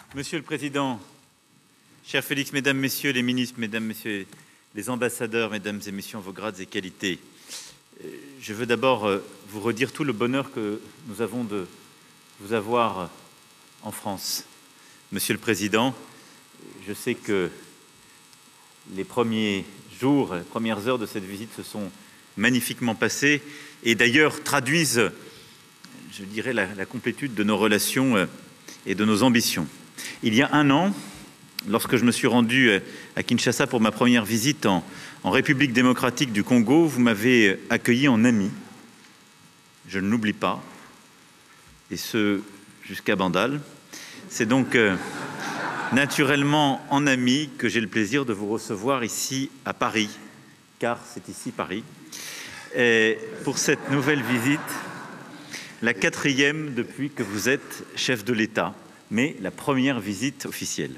Monsieur le Président, cher Félix, Mesdames, Messieurs les ministres, Mesdames, Messieurs les ambassadeurs, Mesdames et Messieurs en vos grades et qualités, je veux d'abord vous redire tout le bonheur que nous avons de vous avoir en France. Monsieur le Président, je sais que les premiers jours, les premières heures de cette visite se sont magnifiquement passées et d'ailleurs traduisent, je dirais, la complétude de nos relations et de nos ambitions. Il y a un an, lorsque je me suis rendu à Kinshasa pour ma première visite en République démocratique du Congo, vous m'avez accueilli en ami. Je ne l'oublie pas, et ce jusqu'à Bandal. C'est donc naturellement en ami que j'ai le plaisir de vous recevoir ici à Paris, car c'est ici Paris, et pour cette nouvelle visite, la 4e depuis que vous êtes chef de l'État, mais la première visite officielle.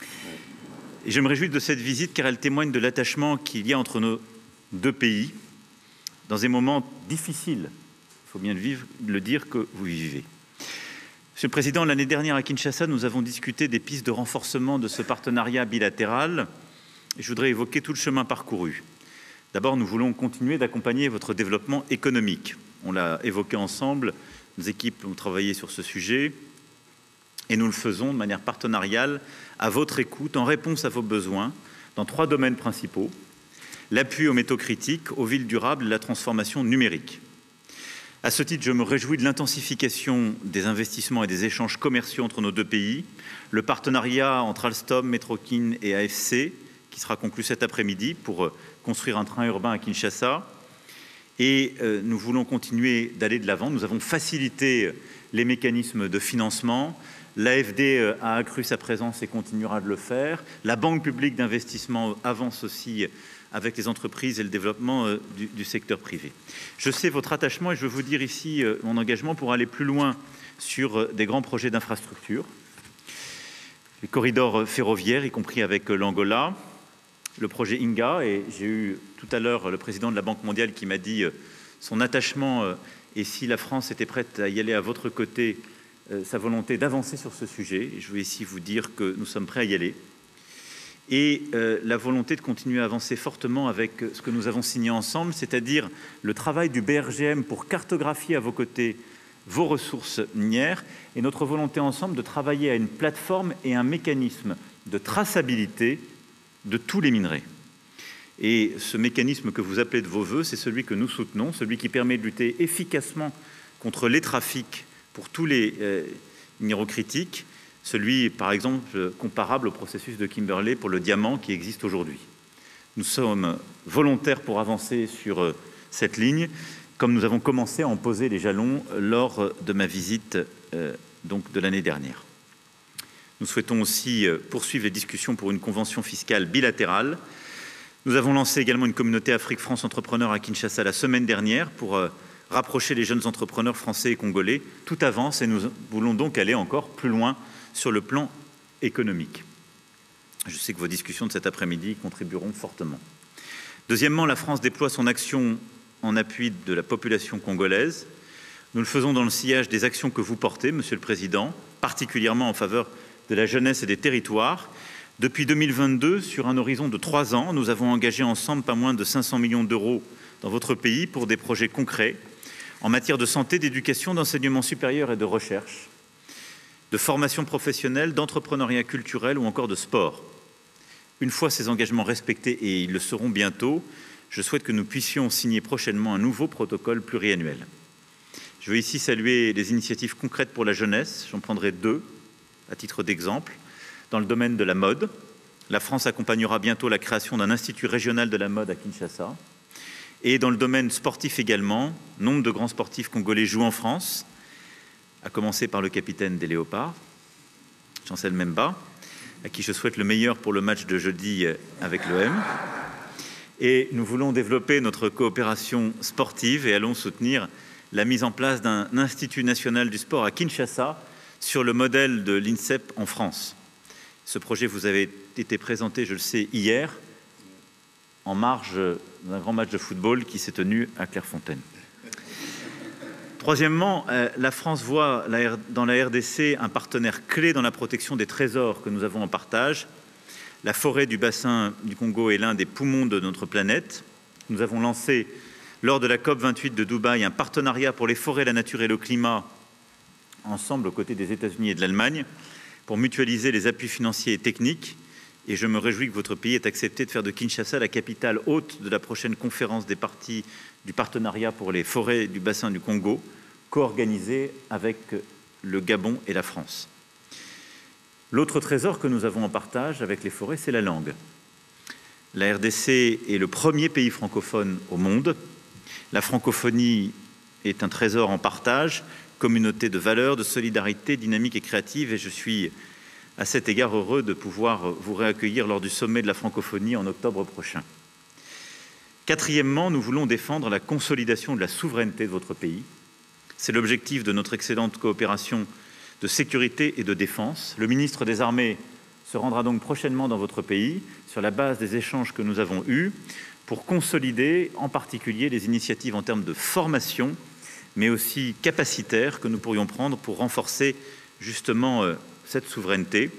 Et je me réjouis de cette visite car elle témoigne de l'attachement qu'il y a entre nos deux pays dans des moments difficiles, il faut bien le dire, que vous vivez. Monsieur le Président, l'année dernière à Kinshasa, nous avons discuté des pistes de renforcement de ce partenariat bilatéral et je voudrais évoquer tout le chemin parcouru. D'abord, nous voulons continuer d'accompagner votre développement économique. On l'a évoqué ensemble, nos équipes ont travaillé sur ce sujet et nous le faisons de manière partenariale, à votre écoute, en réponse à vos besoins, dans 3 domaines principaux: l'appui aux métaux critiques, aux villes durables et la transformation numérique. À ce titre, je me réjouis de l'intensification des investissements et des échanges commerciaux entre nos deux pays, le partenariat entre Alstom, Metrokin et AFC, qui sera conclu cet après-midi pour construire un train urbain à Kinshasa. Et nous voulons continuer d'aller de l'avant. Nous avons facilité les mécanismes de financement. L'AFD a accru sa présence et continuera de le faire. La Banque publique d'investissement avance aussi avec les entreprises et le développement du secteur privé. Je sais votre attachement et je veux vous dire ici mon engagement pour aller plus loin sur des grands projets d'infrastructure, les corridors ferroviaires, y compris avec l'Angola, le projet INGA, et j'ai eu tout à l'heure le président de la Banque mondiale qui m'a dit son attachement et si la France était prête à y aller à votre côté, sa volonté d'avancer sur ce sujet. Et je veux ici vous dire que nous sommes prêts à y aller. Et la volonté de continuer à avancer fortement avec ce que nous avons signé ensemble, c'est-à-dire le travail du BRGM pour cartographier à vos côtés vos ressources minières et notre volonté ensemble de travailler à une plateforme et un mécanisme de traçabilité de tous les minerais. Et ce mécanisme que vous appelez de vos voeux, c'est celui que nous soutenons, celui qui permet de lutter efficacement contre les trafics pour tous les minéraux critiques, celui, par exemple, comparable au processus de Kimberley pour le diamant qui existe aujourd'hui. Nous sommes volontaires pour avancer sur cette ligne, comme nous avons commencé à en poser les jalons lors de ma visite donc de l'année dernière. Nous souhaitons aussi poursuivre les discussions pour une convention fiscale bilatérale. Nous avons lancé également une communauté Afrique-France Entrepreneurs à Kinshasa la semaine dernière pour rapprocher les jeunes entrepreneurs français et congolais. Tout avance et nous voulons donc aller encore plus loin sur le plan économique. Je sais que vos discussions de cet après-midi contribueront fortement. Deuxièmement, la France déploie son action en appui de la population congolaise. Nous le faisons dans le sillage des actions que vous portez, Monsieur le Président, particulièrement en faveur de la jeunesse et des territoires. Depuis 2022, sur un horizon de 3 ans, nous avons engagé ensemble pas moins de 500 millions d'euros dans votre pays pour des projets concrets en matière de santé, d'éducation, d'enseignement supérieur et de recherche, de formation professionnelle, d'entrepreneuriat culturel ou encore de sport. Une fois ces engagements respectés, et ils le seront bientôt, je souhaite que nous puissions signer prochainement un nouveau protocole pluriannuel. Je veux ici saluer les initiatives concrètes pour la jeunesse. J'en prendrai 2 à titre d'exemple. Dans le domaine de la mode, la France accompagnera bientôt la création d'un institut régional de la mode à Kinshasa. Et dans le domaine sportif également, nombre de grands sportifs congolais jouent en France, à commencer par le capitaine des Léopards, Chancel Memba, à qui je souhaite le meilleur pour le match de jeudi avec l'OM. Et nous voulons développer notre coopération sportive et allons soutenir la mise en place d'un institut national du sport à Kinshasa sur le modèle de l'INSEP en France. Ce projet vous avait été présenté, je le sais, hier, en marge d'un grand match de football qui s'est tenu à Clairefontaine. Troisièmement, la France voit dans la RDC un partenaire clé dans la protection des trésors que nous avons en partage. La forêt du bassin du Congo est l'un des poumons de notre planète. Nous avons lancé, lors de la COP28 de Dubaï, un partenariat pour les forêts, la nature et le climat, ensemble aux côtés des États-Unis et de l'Allemagne, pour mutualiser les appuis financiers et techniques. Et je me réjouis que votre pays ait accepté de faire de Kinshasa la capitale hôte de la prochaine conférence des parties du partenariat pour les forêts du bassin du Congo, co-organisée avec le Gabon et la France. L'autre trésor que nous avons en partage avec les forêts, c'est la langue. La RDC est le premier pays francophone au monde. La francophonie est un trésor en partage, communauté de valeurs, de solidarité, dynamique et créative, et je suis à cet égard heureux de pouvoir vous réaccueillir lors du sommet de la francophonie en octobre prochain. Quatrièmement, nous voulons défendre la consolidation de la souveraineté de votre pays. C'est l'objectif de notre excellente coopération de sécurité et de défense. Le ministre des Armées se rendra donc prochainement dans votre pays sur la base des échanges que nous avons eus pour consolider en particulier les initiatives en termes de formation, mais aussi capacitaires que nous pourrions prendre pour renforcer justement cette souveraineté.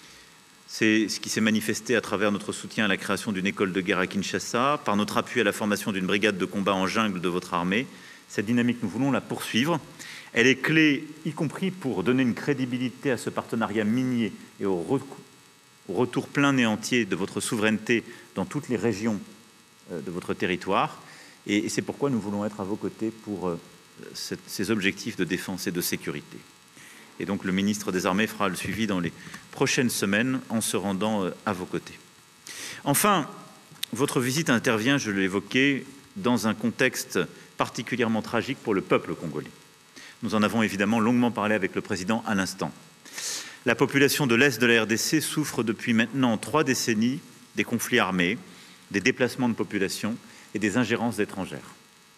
C'est ce qui s'est manifesté à travers notre soutien à la création d'une école de guerre à Kinshasa, par notre appui à la formation d'une brigade de combat en jungle de votre armée. Cette dynamique, nous voulons la poursuivre. Elle est clé, y compris pour donner une crédibilité à ce partenariat minier et au retour plein et entier de votre souveraineté dans toutes les régions de votre territoire. Et c'est pourquoi nous voulons être à vos côtés pour ces objectifs de défense et de sécurité. Et donc le ministre des Armées fera le suivi dans les prochaines semaines en se rendant à vos côtés. Enfin, votre visite intervient, je l'ai évoqué, dans un contexte particulièrement tragique pour le peuple congolais. Nous en avons évidemment longuement parlé avec le président à l'instant. La population de l'Est de la RDC souffre depuis maintenant 3 décennies des conflits armés, des déplacements de population et des ingérences étrangères.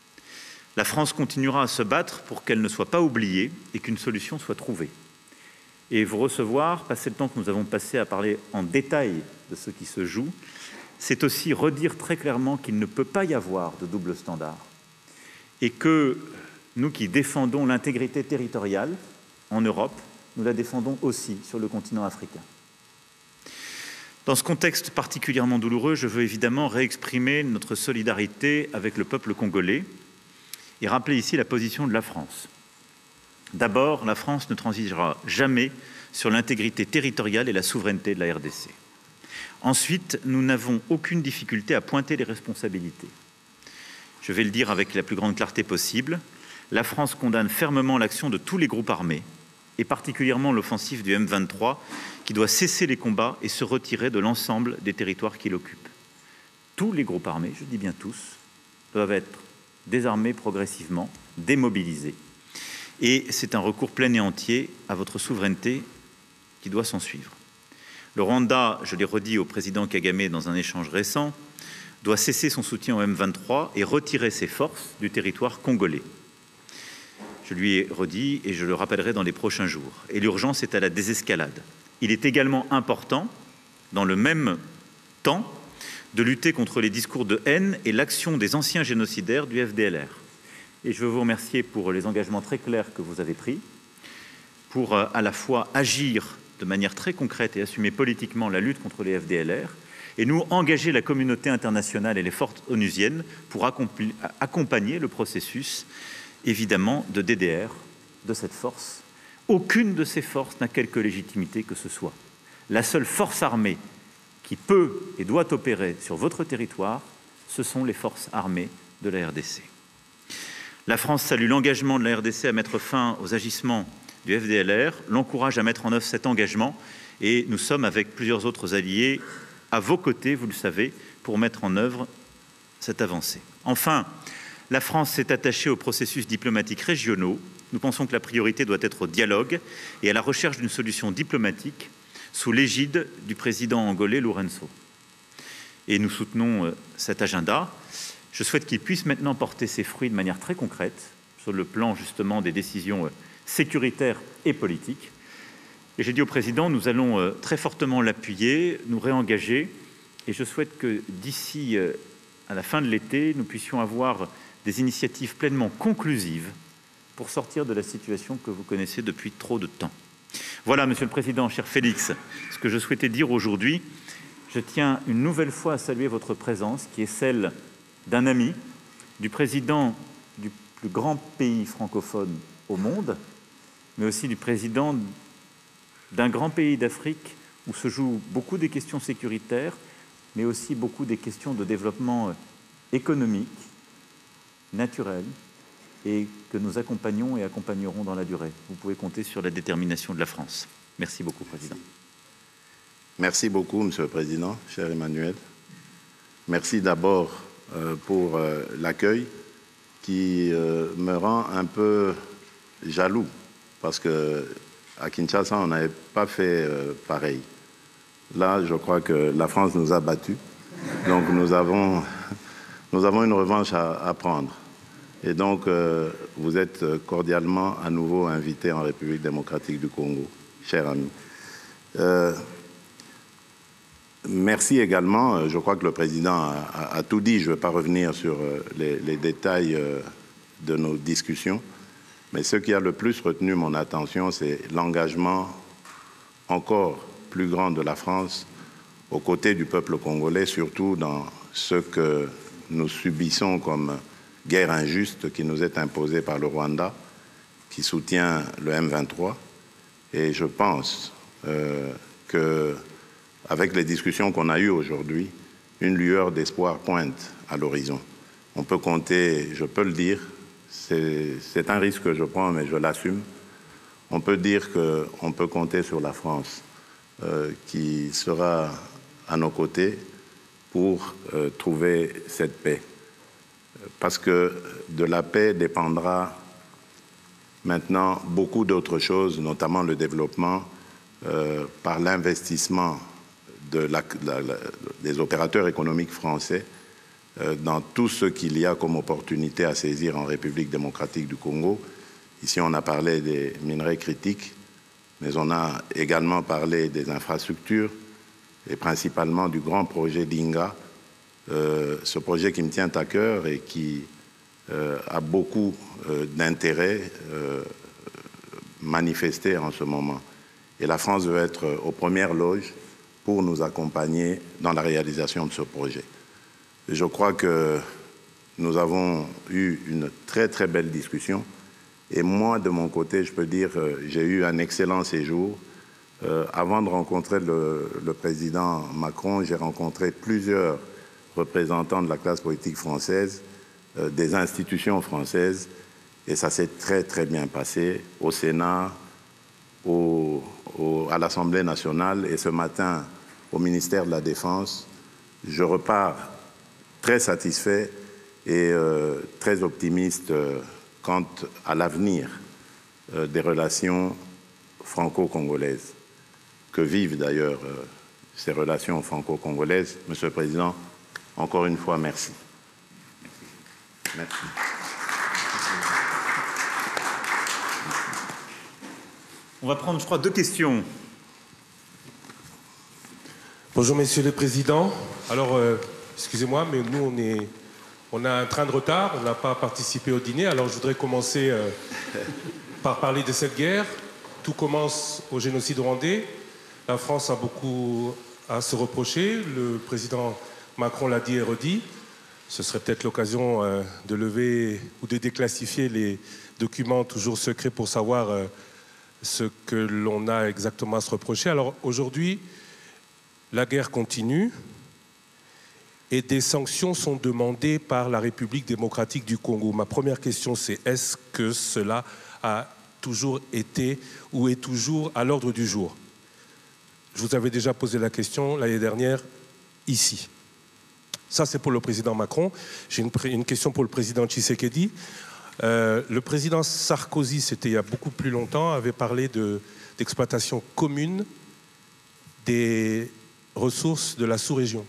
La France continuera à se battre pour qu'elle ne soit pas oubliée et qu'une solution soit trouvée. Et vous recevoir, passer le temps que nous avons passé à parler en détail de ce qui se joue, c'est aussi redire très clairement qu'il ne peut pas y avoir de double standard et que nous qui défendons l'intégrité territoriale en Europe, nous la défendons aussi sur le continent africain. Dans ce contexte particulièrement douloureux, je veux évidemment réexprimer notre solidarité avec le peuple congolais et rappeler ici la position de la France. D'abord, la France ne transigera jamais sur l'intégrité territoriale et la souveraineté de la RDC. Ensuite, nous n'avons aucune difficulté à pointer les responsabilités. Je vais le dire avec la plus grande clarté possible, la France condamne fermement l'action de tous les groupes armés, et particulièrement l'offensive du M23, qui doit cesser les combats et se retirer de l'ensemble des territoires qu'il occupe. Tous les groupes armés, je dis bien tous, doivent être désarmés progressivement, démobilisés. Et c'est un recours plein et entier à votre souveraineté qui doit s'en suivre. Le Rwanda, je l'ai redit au président Kagame dans un échange récent, doit cesser son soutien au M23 et retirer ses forces du territoire congolais. Je lui ai redit et je le rappellerai dans les prochains jours. Et l'urgence est à la désescalade. Il est également important, dans le même temps, de lutter contre les discours de haine et l'action des anciens génocidaires du FDLR. Et je veux vous remercier pour les engagements très clairs que vous avez pris, pour à la fois agir de manière très concrète et assumer politiquement la lutte contre les FDLR, et nous engager la communauté internationale et les forces onusiennes pour accompagner le processus, évidemment, de DDR de cette force. Aucune de ces forces n'a quelque légitimité que ce soit. La seule force armée qui peut et doit opérer sur votre territoire, ce sont les forces armées de la RDC. La France salue l'engagement de la RDC à mettre fin aux agissements du FDLR, l'encourage à mettre en œuvre cet engagement et nous sommes avec plusieurs autres alliés à vos côtés, vous le savez, pour mettre en œuvre cette avancée. Enfin, la France s'est attachée aux processus diplomatiques régionaux. Nous pensons que la priorité doit être au dialogue et à la recherche d'une solution diplomatique sous l'égide du président angolais Lourenço. Et nous soutenons cet agenda. Je souhaite qu'il puisse maintenant porter ses fruits de manière très concrète sur le plan justement des décisions sécuritaires et politiques. Et j'ai dit au président, nous allons très fortement l'appuyer, nous réengager, et je souhaite que d'ici à la fin de l'été, nous puissions avoir des initiatives pleinement conclusives pour sortir de la situation que vous connaissez depuis trop de temps. Voilà, Monsieur le Président, cher Félix, ce que je souhaitais dire aujourd'hui. Je tiens une nouvelle fois à saluer votre présence, qui est celle d'un ami, du président du plus grand pays francophone au monde, mais aussi du président d'un grand pays d'Afrique où se jouent beaucoup des questions sécuritaires, mais aussi beaucoup des questions de développement économique, naturel, et que nous accompagnons et accompagnerons dans la durée. Vous pouvez compter sur la détermination de la France. Merci beaucoup, Président. Merci beaucoup, Monsieur le Président, cher Emmanuel. Merci d'abord pour l'accueil qui me rend un peu jaloux, parce qu'à Kinshasa, on n'avait pas fait pareil. Là, je crois que la France nous a battus, donc nous avons une revanche à prendre. Et donc, vous êtes cordialement à nouveau invité en République démocratique du Congo, cher ami. Merci également, je crois que le Président a tout dit, je ne vais pas revenir sur les détails de nos discussions, mais ce qui a le plus retenu mon attention, c'est l'engagement encore plus grand de la France aux côtés du peuple congolais, surtout dans ce que nous subissons comme guerre injuste qui nous est imposée par le Rwanda, qui soutient le M23. Et je pense qu'avec les discussions qu'on a eues aujourd'hui, une lueur d'espoir pointe à l'horizon. On peut compter, je peux le dire, c'est un risque que je prends, mais je l'assume. On peut dire qu'on peut compter sur la France qui sera à nos côtés pour trouver cette paix. Parce que de la paix dépendra maintenant beaucoup d'autres choses, notamment le développement par l'investissement des opérateurs économiques français dans tout ce qu'il y a comme opportunité à saisir en République démocratique du Congo. Ici, on a parlé des minerais critiques, mais on a également parlé des infrastructures et principalement du grand projet d'Inga, ce projet qui me tient à cœur et qui a beaucoup d'intérêt manifesté en ce moment. Et la France veut être aux premières loges pour nous accompagner dans la réalisation de ce projet. Je crois que nous avons eu une très très belle discussion et moi de mon côté je peux dire j'ai eu un excellent séjour. Avant de rencontrer le président Macron, j'ai rencontré plusieurs représentants de la classe politique française, des institutions françaises et ça s'est très très bien passé au Sénat, à l'Assemblée nationale et ce matin au ministère de la Défense. Je repars très satisfait et très optimiste quant à l'avenir des relations franco-congolaises. Que vivent d'ailleurs ces relations franco-congolaises. Monsieur le Président, encore une fois, merci. Merci. On va prendre, je crois, 2 questions. Bonjour, Monsieur le Président. Alors, excusez-moi, mais nous, on a un train de retard, on n'a pas participé au dîner. Alors, je voudrais commencer par parler de cette guerre. Tout commence au génocide rwandais. La France a beaucoup à se reprocher. Le président Macron l'a dit et redit. Ce serait peut-être l'occasion de lever ou de déclassifier les documents toujours secrets pour savoir ce que l'on a exactement à se reprocher. Alors aujourd'hui, la guerre continue et des sanctions sont demandées par la République démocratique du Congo. Ma première question, c'est est-ce que cela a toujours été ou est toujours à l'ordre du jour? Je vous avais déjà posé la question l'année dernière, ici. Ça, c'est pour le président Macron. J'ai une question pour le président Tshisekedi. Le président Sarkozy, c'était il y a beaucoup plus longtemps, avait parlé d'exploitation commune des ressources de la sous-région.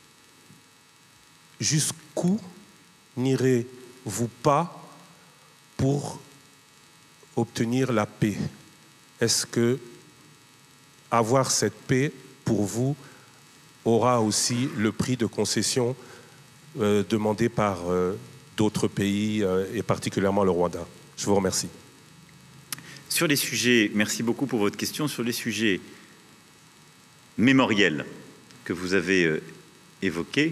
Jusqu'où n'irez-vous pas pour obtenir la paix? Est-ce que avoir cette paix, pour vous, aura aussi le prix de concession demandé par d'autres pays, et particulièrement le Rwanda? Je vous remercie. Sur les sujets, merci beaucoup pour votre question, sur les sujets mémoriels que vous avez évoqués,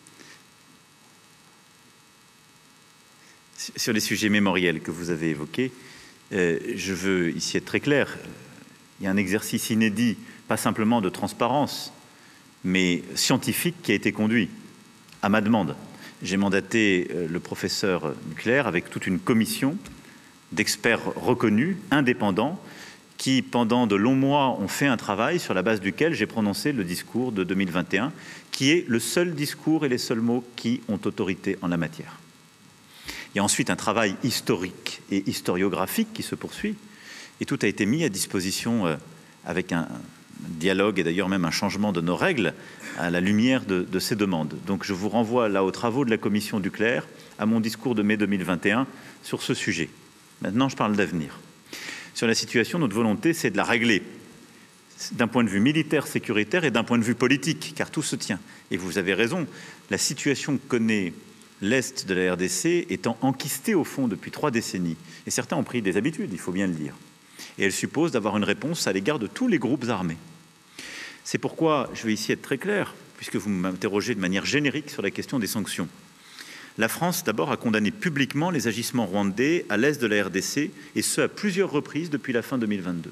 je veux ici être très clair. Il y a un exercice inédit, pas simplement de transparence, mais scientifique qui a été conduit à ma demande. J'ai mandaté le professeur Nucléaire avec toute une commission d'experts reconnus, indépendants, qui, pendant de longs mois, ont fait un travail sur la base duquel j'ai prononcé le discours de 2021, qui est le seul discours et les seuls mots qui ont autorité en la matière. Il y a ensuite un travail historique et historiographique qui se poursuit, et tout a été mis à disposition avec un dialogue et d'ailleurs même un changement de nos règles à la lumière de ces demandes. Donc je vous renvoie là aux travaux de la commission Duclerc, à mon discours de mai 2021 sur ce sujet. Maintenant, je parle d'avenir. Sur la situation, notre volonté, c'est de la régler d'un point de vue militaire, sécuritaire et d'un point de vue politique, car tout se tient. Et vous avez raison, la situation que connaît l'Est de la RDC étant enquistée au fond depuis 3 décennies, et certains ont pris des habitudes, il faut bien le dire, et elle suppose d'avoir une réponse à l'égard de tous les groupes armés. C'est pourquoi je vais ici être très clair, puisque vous m'interrogez de manière générique sur la question des sanctions. La France, d'abord, a condamné publiquement les agissements rwandais à l'est de la RDC, et ce, à plusieurs reprises depuis la fin 2022.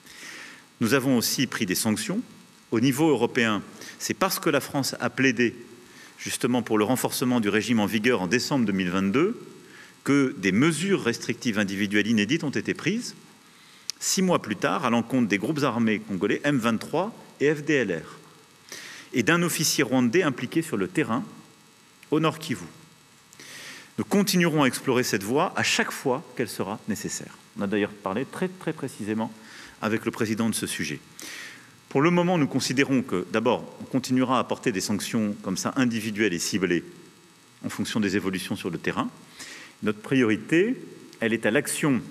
Nous avons aussi pris des sanctions. Au niveau européen, c'est parce que la France a plaidé justement pour le renforcement du régime en vigueur en décembre 2022 que des mesures restrictives individuelles inédites ont été prises 6 mois plus tard à l'encontre des groupes armés congolais M23 et FDLR et d'un officier rwandais impliqué sur le terrain au Nord Kivu. Nous continuerons à explorer cette voie à chaque fois qu'elle sera nécessaire. On a d'ailleurs parlé très précisément avec le président de ce sujet. Pour le moment, nous considérons que, d'abord, on continuera à apporter des sanctions comme ça individuelles et ciblées en fonction des évolutions sur le terrain. Notre priorité, elle est à l'action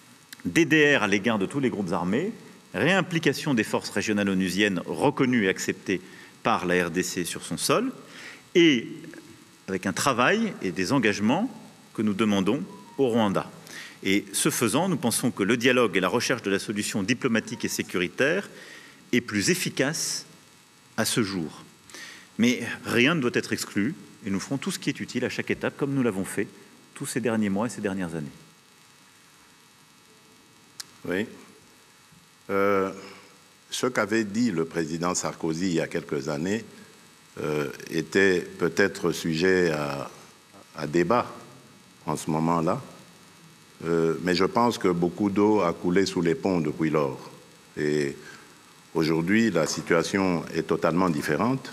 DDR à l'égard de tous les groupes armés, réimplication des forces régionales onusiennes reconnues et acceptées par la RDC sur son sol, et avec un travail et des engagements que nous demandons au Rwanda. Et ce faisant, nous pensons que le dialogue et la recherche de la solution diplomatique et sécuritaire est plus efficace à ce jour. Mais rien ne doit être exclu, et nous ferons tout ce qui est utile à chaque étape, comme nous l'avons fait tous ces derniers mois et ces dernières années. Oui. Ce qu'avait dit le président Sarkozy il y a quelques années était peut-être sujet à débat en ce moment-là, mais je pense que beaucoup d'eau a coulé sous les ponts depuis lors. Et aujourd'hui, la situation est totalement différente.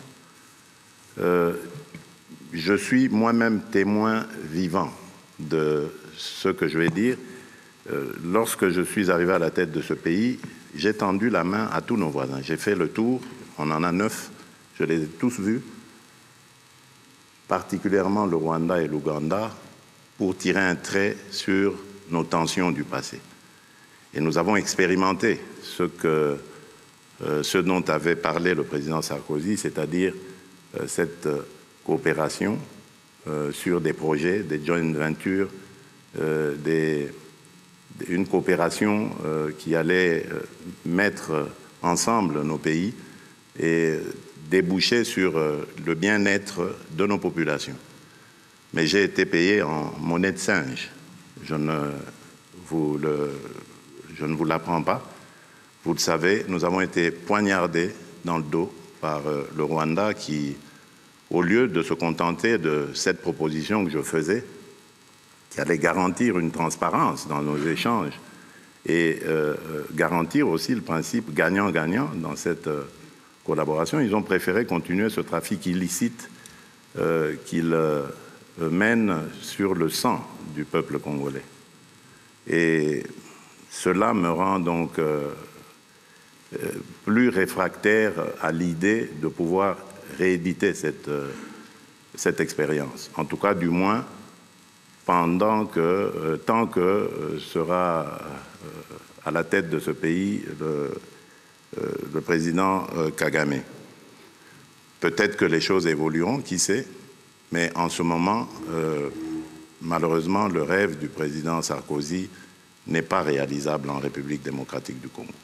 Je suis moi-même témoin vivant de ce que je vais dire. Lorsque je suis arrivé à la tête de ce pays, j'ai tendu la main à tous nos voisins. J'ai fait le tour, on en a 9, je les ai tous vus, particulièrement le Rwanda et l'Ouganda, pour tirer un trait sur nos tensions du passé. Et nous avons expérimenté ce dont avait parlé le président Sarkozy, c'est-à-dire cette coopération sur des projets, des joint ventures, une coopération qui allait mettre ensemble nos pays et déboucher sur le bien-être de nos populations. Mais j'ai été payé en monnaie de singe. Je ne vous l'apprends pas. Vous le savez, nous avons été poignardés dans le dos par le Rwanda qui, au lieu de se contenter de cette proposition que je faisais, qui allait garantir une transparence dans nos échanges et garantir aussi le principe gagnant-gagnant dans cette collaboration, ils ont préféré continuer ce trafic illicite qu'ils mènent sur le sang du peuple congolais. Et cela me rend donc plus réfractaire à l'idée de pouvoir rééditer cette expérience. En tout cas, du moins, tant que sera à la tête de ce pays le président Kagame. Peut-être que les choses évolueront, qui sait, mais en ce moment, malheureusement, le rêve du président Sarkozy n'est pas réalisable en République démocratique du Congo.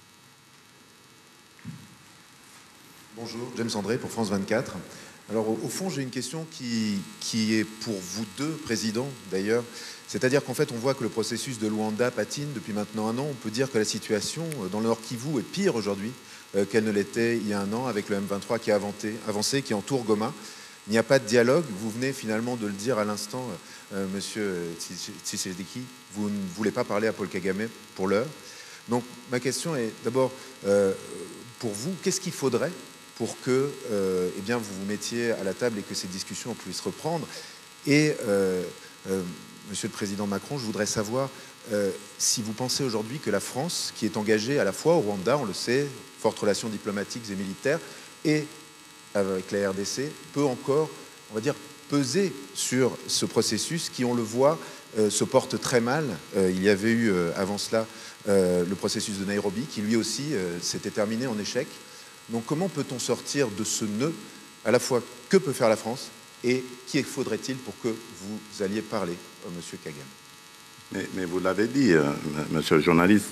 Bonjour, James André pour France 24. Alors au fond, j'ai une question qui est pour vous deux, présidents d'ailleurs. C'est-à-dire qu'en fait, on voit que le processus de Luanda patine depuis maintenant un an. On peut dire que la situation dans le Nord Kivu est pire aujourd'hui qu'elle ne l'était il y a un an, avec le M23 qui a avancé, qui entoure Goma. Il n'y a pas de dialogue. Vous venez finalement de le dire à l'instant, Monsieur Tshisekedi, vous ne voulez pas parler à Paul Kagame pour l'heure. Donc ma question est d'abord, pour vous, qu'est-ce qu'il faudrait pour que eh bien, vous vous mettiez à la table et que ces discussions puissent reprendre? Et Monsieur le Président Macron, je voudrais savoir si vous pensez aujourd'hui que la France, qui est engagée à la fois au Rwanda, on le sait, fortes relations diplomatiques et militaires, et avec la RDC, peut encore, on va dire, peser sur ce processus qui, on le voit, se porte très mal. Il y avait eu avant cela le processus de Nairobi, qui lui aussi s'était terminé en échec. Donc comment peut-on sortir de ce nœud? À la fois, que peut faire la France et qui faudrait-il pour que vous alliez parler, Monsieur Kagame? Mais vous l'avez dit, monsieur le journaliste,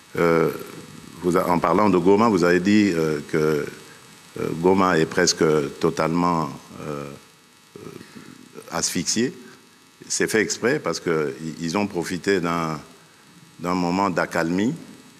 en parlant de Goma, vous avez dit que Goma est presque totalement asphyxié. C'est fait exprès parce qu'ils ont profité d'un moment d'accalmie,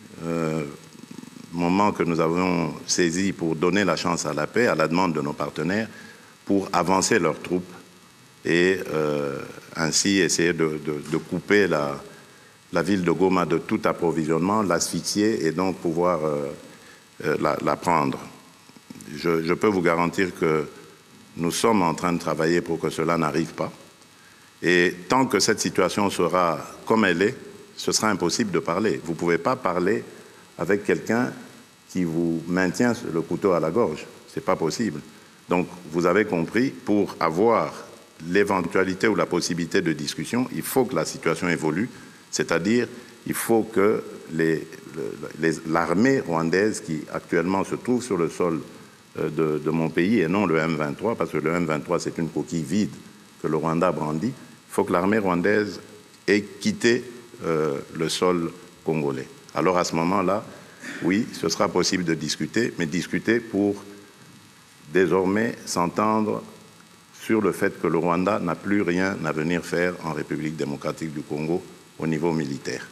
moment que nous avons saisi pour donner la chance à la paix, à la demande de nos partenaires, pour avancer leurs troupes et ainsi essayer de couper la ville de Goma de tout approvisionnement, l'asphyxier et donc pouvoir la prendre. Je peux vous garantir que nous sommes en train de travailler pour que cela n'arrive pas. Et tant que cette situation sera comme elle est, ce sera impossible de parler. Vous ne pouvez pas parler avec quelqu'un qui vous maintient le couteau à la gorge. Ce n'est pas possible. Donc, vous avez compris, pour avoir l'éventualité ou la possibilité de discussion, il faut que la situation évolue, c'est-à-dire il faut que l'armée rwandaise qui actuellement se trouve sur le sol de mon pays et non le M23, parce que le M23 c'est une coquille vide que le Rwanda brandit, il faut que l'armée rwandaise ait quitté le sol congolais. Alors à ce moment-là, oui, ce sera possible de discuter, mais discuter pour désormais s'entendre sur le fait que le Rwanda n'a plus rien à venir faire en République démocratique du Congo au niveau militaire.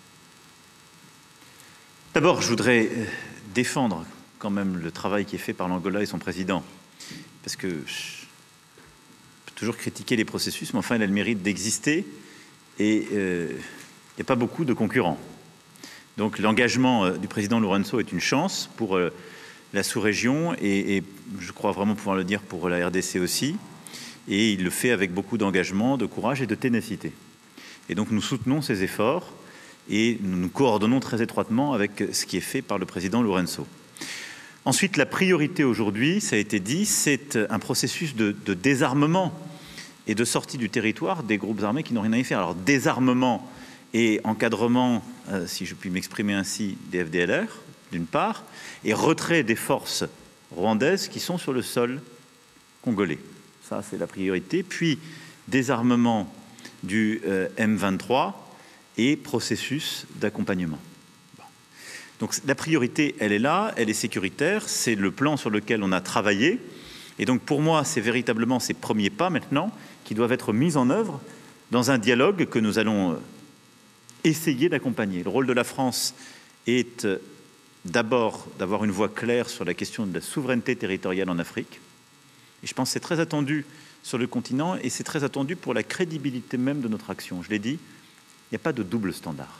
D'abord, je voudrais défendre quand même le travail qui est fait par l'Angola et son président, parce que je peux toujours critiquer les processus, mais enfin, il a le mérite d'exister et il n'y a pas beaucoup de concurrents. Donc l'engagement du président Lourenço est une chance pour la sous-région et je crois vraiment pouvoir le dire pour la RDC aussi. Et il le fait avec beaucoup d'engagement, de courage et de ténacité. Et donc nous soutenons ces efforts et nous nous coordonnons très étroitement avec ce qui est fait par le président Lourenço. Ensuite, la priorité aujourd'hui, ça a été dit, c'est un processus de désarmement et de sortie du territoire des groupes armés qui n'ont rien à y faire. Alors désarmement et encadrement, si je puis m'exprimer ainsi, des FDLR, d'une part, et retrait des forces rwandaises qui sont sur le sol congolais. Ça, c'est la priorité. Puis, désarmement du M23 et processus d'accompagnement. Bon. Donc, la priorité, elle est là, elle est sécuritaire, c'est le plan sur lequel on a travaillé. Et donc, pour moi, c'est véritablement ces premiers pas maintenant qui doivent être mis en œuvre dans un dialogue que nous allons essayer d'accompagner. Le rôle de la France est d'abord d'avoir une voix claire sur la question de la souveraineté territoriale en Afrique. Et je pense que c'est très attendu sur le continent et c'est très attendu pour la crédibilité même de notre action. Je l'ai dit, il n'y a pas de double standard.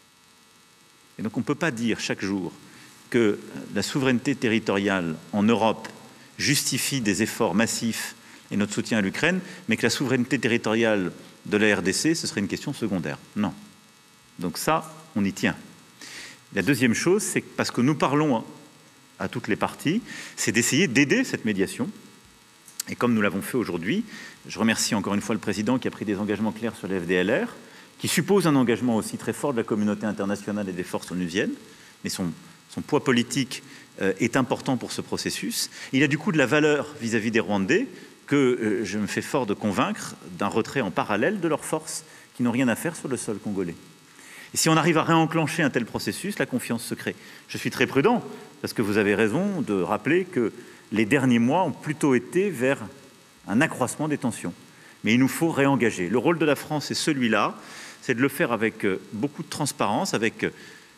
Et donc on ne peut pas dire chaque jour que la souveraineté territoriale en Europe justifie des efforts massifs et notre soutien à l'Ukraine, mais que la souveraineté territoriale de la RDC, ce serait une question secondaire. Non. Donc ça, on y tient. La deuxième chose, c'est que parce que nous parlons à toutes les parties, c'est d'essayer d'aider cette médiation. Et comme nous l'avons fait aujourd'hui, je remercie encore une fois le président qui a pris des engagements clairs sur les FDLR, qui suppose un engagement aussi très fort de la communauté internationale et des forces onusiennes, mais son poids politique est important pour ce processus. Il a du coup de la valeur vis-à-vis des Rwandais que je me fais fort de convaincre d'un retrait en parallèle de leurs forces qui n'ont rien à faire sur le sol congolais. Et si on arrive à réenclencher un tel processus, la confiance se crée. Je suis très prudent, parce que vous avez raison de rappeler que les derniers mois ont plutôt été vers un accroissement des tensions. Mais il nous faut réengager. Le rôle de la France est celui-là, c'est de le faire avec beaucoup de transparence, avec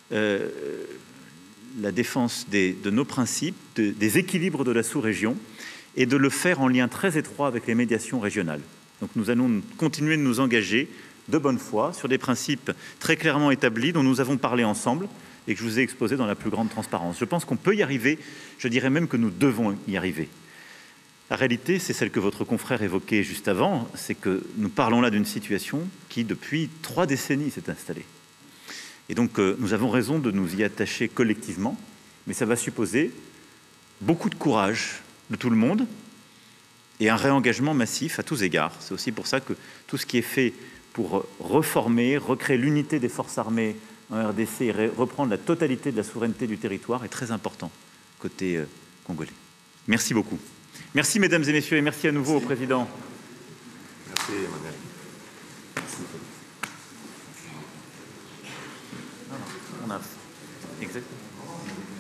la défense de nos principes, des équilibres de la sous-région, et de le faire en lien très étroit avec les médiations régionales. Donc nous allons continuer de nous engager de bonne foi sur des principes très clairement établis dont nous avons parlé ensemble et que je vous ai exposés dans la plus grande transparence. Je pense qu'on peut y arriver, je dirais même que nous devons y arriver. La réalité, c'est celle que votre confrère évoquait juste avant, c'est que nous parlons là d'une situation qui, depuis 3 décennies, s'est installée. Et donc, nous avons raison de nous y attacher collectivement, mais ça va supposer beaucoup de courage de tout le monde et un réengagement massif à tous égards. C'est aussi pour ça que tout ce qui est fait pour reformer, recréer l'unité des forces armées en RDC et reprendre la totalité de la souveraineté du territoire est très important côté congolais. Merci beaucoup. Merci mesdames et messieurs et merci à nouveau au président. Merci Emmanuel. On a exactement.